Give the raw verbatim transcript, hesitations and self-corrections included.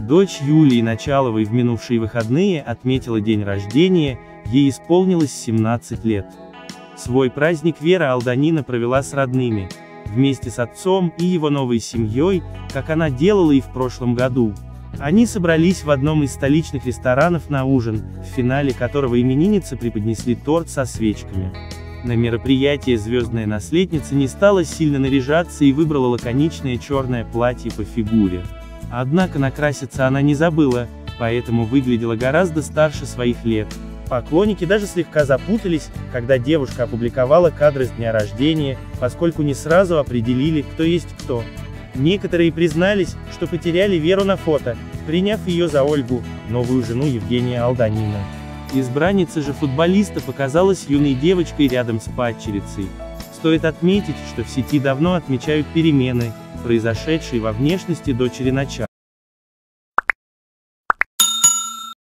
Дочь Юлии Началовой в минувшие выходные отметила день рождения, ей исполнилось семнадцать лет. Свой праздник Вера Алданина провела с родными, вместе с отцом и его новой семьей, как она делала и в прошлом году. Они собрались в одном из столичных ресторанов на ужин, в финале которого именинницы преподнесли торт со свечками. На мероприятие звездная наследница не стала сильно наряжаться и выбрала лаконичное черное платье по фигуре. Однако накраситься она не забыла, поэтому выглядела гораздо старше своих лет. Поклонники даже слегка запутались, когда девушка опубликовала кадры с дня рождения, поскольку не сразу определили, кто есть кто. Некоторые признались, что потеряли Веру на фото, приняв ее за Ольгу, новую жену Евгения Алданина. Избранница же футболиста показалась юной девочкой рядом с падчерицей. Стоит отметить, что в сети давно отмечают перемены, произошедшие во внешности дочери Началовой.